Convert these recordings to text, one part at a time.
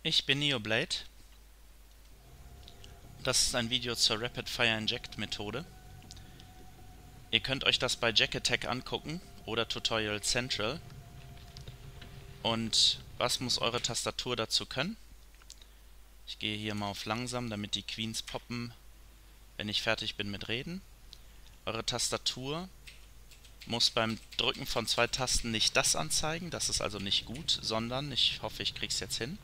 Ich bin Neoblade. Das ist ein Video zur Rapid Fire Inject Methode. Ihr könnt euch das bei Jack Attack angucken oder Tutorial Central. Und was muss eure Tastatur dazu können? Ich gehe hier mal auf langsam, damit die Queens poppen, wenn ich fertig bin mit Reden. Eure Tastatur muss beim Drücken von 2 Tasten nicht das anzeigen, das ist also nicht gut, sondern, ich hoffe, ich krieg's jetzt hin,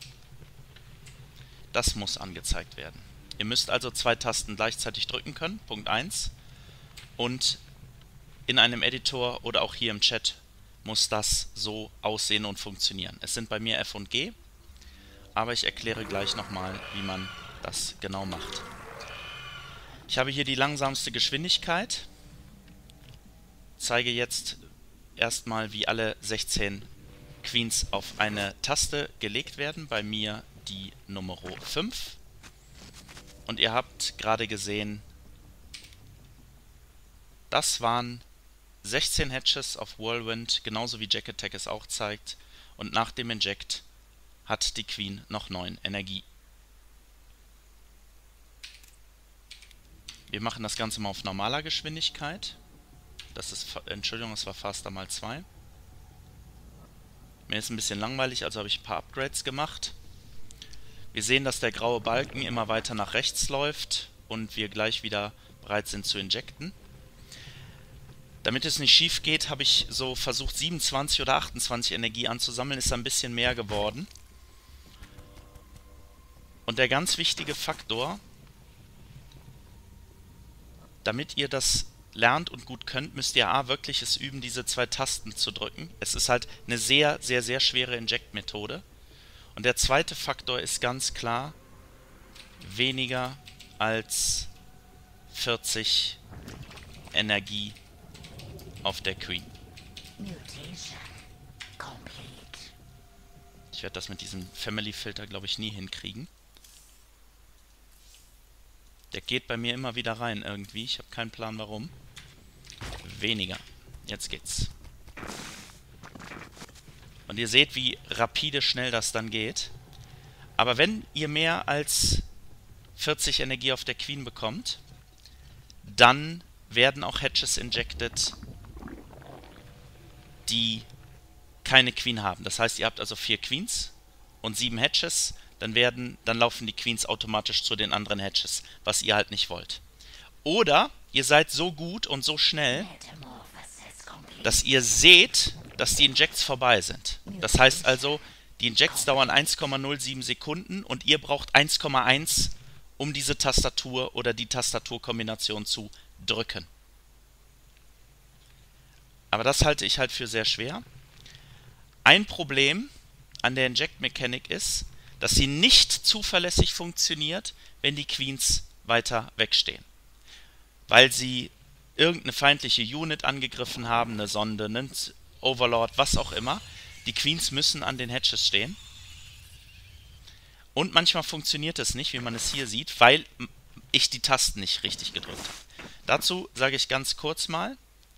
das muss angezeigt werden. Ihr müsst also 2 Tasten gleichzeitig drücken können, Punkt 1. Und in einem Editor oder auch hier im Chat muss das so aussehen und funktionieren. Es sind bei mir F und G, aber ich erkläre gleich nochmal, wie man das genau macht. Ich habe hier die langsamste Geschwindigkeit. Zeige jetzt erstmal, wie alle 16 Queens auf eine Taste gelegt werden. Bei mir die Nummer 5. Und ihr habt gerade gesehen, das waren 16 Hatches auf Whirlwind, genauso wie Jack Attack es auch zeigt. Und nach dem Inject hat die Queen noch 9 Energie. Wir machen das Ganze mal auf normaler Geschwindigkeit. Das ist, Entschuldigung, das war Faster mal 2. Mir ist ein bisschen langweilig, also habe ich ein paar Upgrades gemacht. Wir sehen, dass der graue Balken immer weiter nach rechts läuft und wir gleich wieder bereit sind zu injecten. Damit es nicht schief geht, habe ich so versucht 27 oder 28 Energie anzusammeln, ist ein bisschen mehr geworden. Und der ganz wichtige Faktor, damit ihr das lernt und gut könnt, müsst ihr wirklich es üben, diese 2 Tasten zu drücken. Es ist halt eine sehr, sehr, sehr schwere Inject-Methode. Und der zweite Faktor ist ganz klar weniger als 40 Energie auf der Queen. Ich werde das mit diesem Family-Filter, glaube ich, nie hinkriegen. Der geht bei mir immer wieder rein irgendwie. Ich habe keinen Plan warum. Weniger. Jetzt geht's. Und ihr seht, wie rapide schnell das dann geht. Aber wenn ihr mehr als 40 Energie auf der Queen bekommt, dann werden auch Hatches injected, die keine Queen haben. Das heißt, ihr habt also 4 Queens und 7 Hatches, dann laufen die Queens automatisch zu den anderen Hatches, was ihr halt nicht wollt. Oder ihr seid so gut und so schnell, dass ihr seht, dass die Injects vorbei sind. Das heißt also, die Injects dauern 1,07 Sekunden und ihr braucht 1,1, um diese Tastatur oder die Tastaturkombination zu drücken. Aber das halte ich halt für sehr schwer. Ein Problem an der Inject-Mechanik ist, dass sie nicht zuverlässig funktioniert, wenn die Queens weiter wegstehen. Weil sie irgendeine feindliche Unit angegriffen haben, eine Sonde, einen Overlord, was auch immer. Die Queens müssen an den Hatches stehen. Und manchmal funktioniert es nicht, wie man es hier sieht, weil ich die Tasten nicht richtig gedrückt habe. Dazu sage ich ganz kurz mal,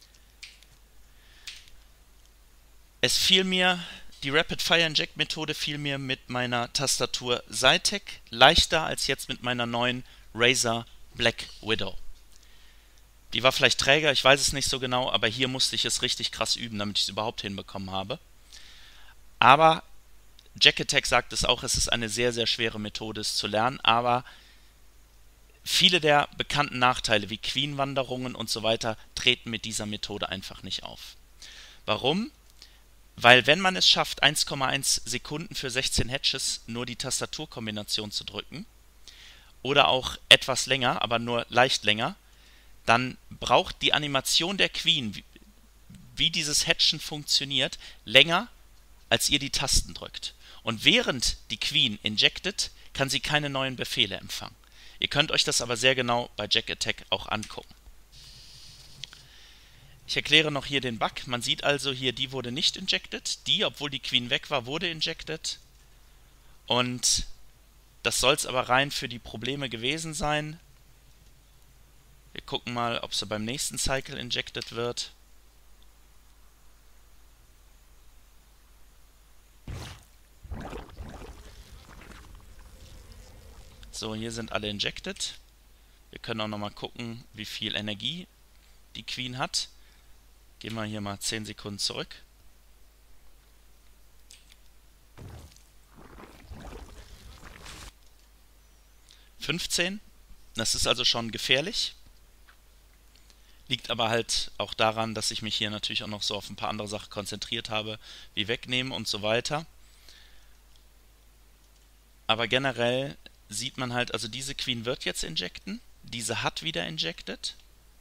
die Rapid Fire Inject Methode fiel mir mit meiner Tastatur Zytec leichter als jetzt mit meiner neuen Razer Black Widow. Die war vielleicht träger, ich weiß es nicht so genau, aber hier musste ich es richtig krass üben, damit ich es überhaupt hinbekommen habe. Aber Jack Attack sagt es auch, es ist eine sehr, sehr schwere Methode, es zu lernen, aber viele der bekannten Nachteile wie Queen-Wanderungen und so weiter treten mit dieser Methode einfach nicht auf. Warum? Weil wenn man es schafft, 1,1 Sekunden für 16 Hatches nur die Tastaturkombination zu drücken, oder auch etwas länger, aber nur leicht länger, dann braucht die Animation der Queen, wie dieses Hatchen funktioniert, länger, als ihr die Tasten drückt. Und während die Queen injectet, kann sie keine neuen Befehle empfangen. Ihr könnt euch das aber sehr genau bei Jack Attack auch angucken. Ich erkläre noch hier den Bug. Man sieht also hier, die wurde nicht injected. Die, obwohl die Queen weg war, wurde injected. Und das soll es aber rein für die Probleme gewesen sein. Wir gucken mal, ob sie beim nächsten Cycle injected wird. So, hier sind alle injected. Wir können auch nochmal gucken, wie viel Energie die Queen hat. Gehen wir hier mal 10 Sekunden zurück. (15). Das ist also schon gefährlich. Liegt aber halt auch daran, dass ich mich hier natürlich auch noch so auf ein paar andere Sachen konzentriert habe, wie Wegnehmen und so weiter. Aber generell sieht man halt, also diese Queen wird jetzt injecten, diese hat wieder injected.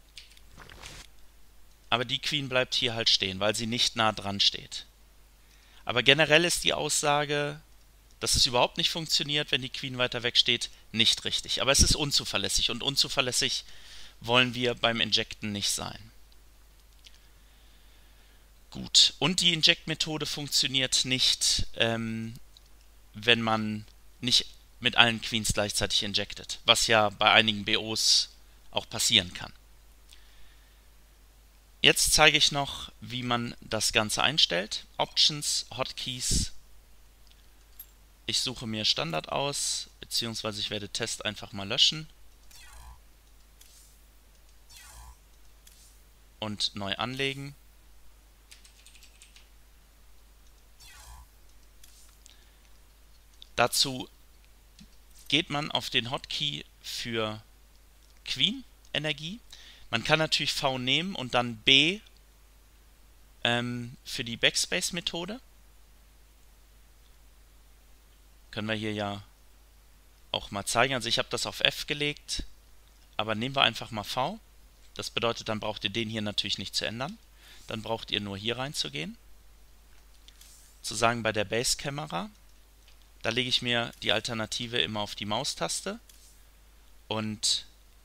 Aber die Queen bleibt hier halt stehen, weil sie nicht nah dran steht. Aber generell ist die Aussage, dass es überhaupt nicht funktioniert, wenn die Queen weiter weg steht, nicht richtig. Aber es ist unzuverlässig und unzuverlässig wollen wir beim Injecten nicht sein. Gut, und die Inject-Methode funktioniert nicht, wenn man nicht mit allen Queens gleichzeitig injectet, was ja bei einigen BOs auch passieren kann. Jetzt zeige ich noch, wie man das Ganze einstellt. Options, Hotkeys. Ich suche mir Standard aus, beziehungsweise ich werde Test einfach mal löschen und neu anlegen. Dazu geht man auf den Hotkey für Queen Energie. Man kann natürlich V nehmen und dann B für die Backspace-Methode. Können wir hier ja auch mal zeigen. Also ich habe das auf F gelegt, aber nehmen wir einfach mal V. Das bedeutet, dann braucht ihr den hier natürlich nicht zu ändern. Dann braucht ihr nur hier reinzugehen. Zu sagen bei der Base-Kamera, da lege ich mir die Alternative immer auf die Maustaste und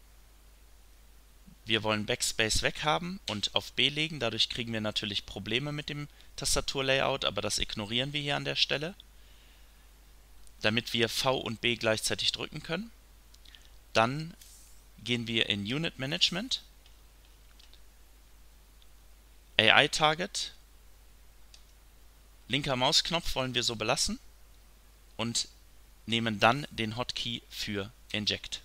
wir wollen Backspace weghaben und auf B legen. Dadurch kriegen wir natürlich Probleme mit dem Tastaturlayout, aber das ignorieren wir hier an der Stelle, damit wir V und B gleichzeitig drücken können. Dann gehen wir in Unit Management, AI Target, linker Mausknopf wollen wir so belassen und nehmen dann den Hotkey für Inject.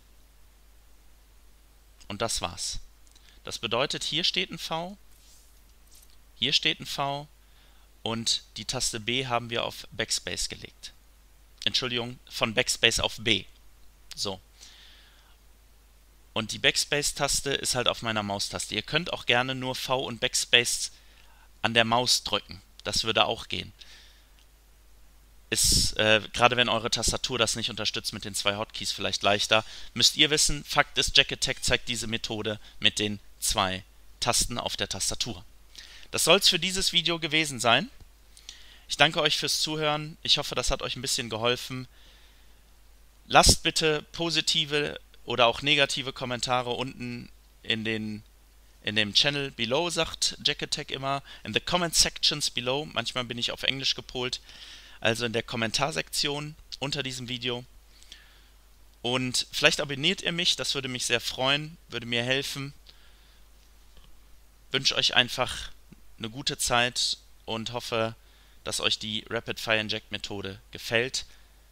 Und das war's. Das bedeutet, hier steht ein V, hier steht ein V und die Taste B haben wir auf Backspace gelegt. Entschuldigung, von Backspace auf B. So. Und die Backspace-Taste ist halt auf meiner Maustaste. Ihr könnt auch gerne nur V und Backspace an der Maus drücken. Das würde auch gehen. Ist, gerade wenn eure Tastatur das nicht unterstützt mit den 2 Hotkeys, vielleicht leichter. Müsst ihr wissen, Fakt ist, Jack Attack zeigt diese Methode mit den 2 Tasten auf der Tastatur. Das soll es für dieses Video gewesen sein. Ich danke euch fürs Zuhören. Ich hoffe, das hat euch ein bisschen geholfen. Lasst bitte positive oder auch negative Kommentare unten in dem Channel below, sagt Jack Attack immer. In the comment sections below. Manchmal bin ich auf Englisch gepolt. Also in der Kommentarsektion unter diesem Video. Und vielleicht abonniert ihr mich, das würde mich sehr freuen, würde mir helfen. Wünsche euch einfach eine gute Zeit und hoffe, dass euch die Rapid Fire Inject Methode gefällt,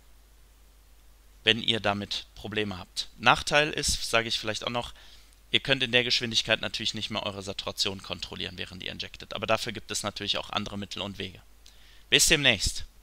wenn ihr damit Probleme habt. Nachteil ist, sage ich vielleicht auch noch, ihr könnt in der Geschwindigkeit natürlich nicht mehr eure Saturation kontrollieren, während ihr injectet. Aber dafür gibt es natürlich auch andere Mittel und Wege. Bis demnächst.